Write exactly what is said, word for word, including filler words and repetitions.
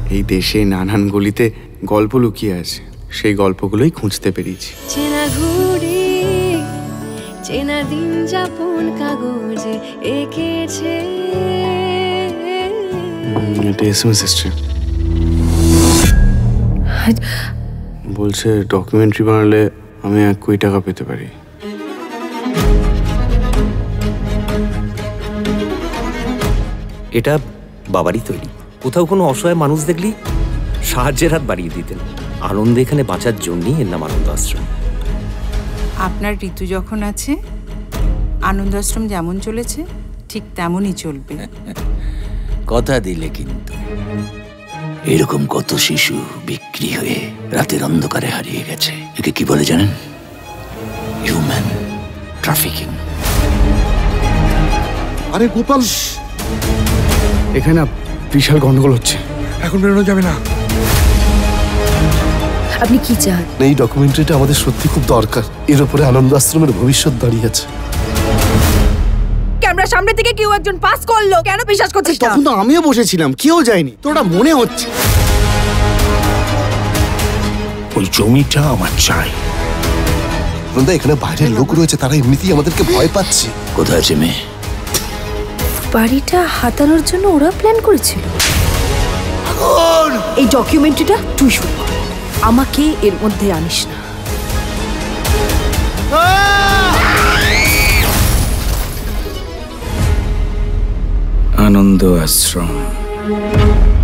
এই দেশে নানান গলিতে গল্প লুকিয়ে আছে, সেই গল্পগুলোই খুঁজতে পেরেছি। চেনা ঘুড়ি চেনা দিন যাপন কাগজে এঁকেছে। এটা এসএমএস এসছে, বলছে ডকুমেন্টারি বানালে আমি এক কোটি টাকা পেতে পারি। এটা বাবারই তৈরি। কোথাও কোনো অসহায় মানুষ দেখলেই সাহায্যের হাত বাড়িয়ে দিতেন। আনন্দ এখানে বাঁচার জন্যই এর নাম আনন্দ আশ্রম। আপনার ঋতু যখন আছে, আনন্দ আশ্রম যেমন চলেছে ঠিক তেমনই চলবে। কথা দিলে কিন্তু। এরকম কত শিশু বিক্রি হয়ে রাতের অন্ধকারে হারিয়ে গেছে। একে কি বলে জানেন? Human trafficking. আরে গোপাল, এখানে বিশাল গন্ডগোল হচ্ছে, এখন বেরোনো যাবে না। আপনি কি চান? এই ডকুমেন্টারিটা আমাদের সত্যি খুব দরকার। এর উপরে আনন্দ আশ্রমের ভবিষ্যৎ দাঁড়িয়ে আছে। ক্যামেরা সামনে থেকে কেউ একজন পাস করলো, কেন বিশ্বাস করছিস না? তখন তো আমিও বসেছিলাম, কেউ যায়নি, তোরা মনে হচ্ছে। ওই জমিটা আমার চাই। নন্দা, এখানে বাইরের লোক রয়েছে, তারা এমনিতেই আমাদেরকে ভয় পাচ্ছে। কোথায় আছে মেয়ে? বাড়িটা হাতানোর জন্য ওরা প্ল্যান করেছিল। এই ডকুমেন্টারিটা তুই শুরু কর, আমাকে এর মধ্যে আনিস না। আনন্দ আশ্রম।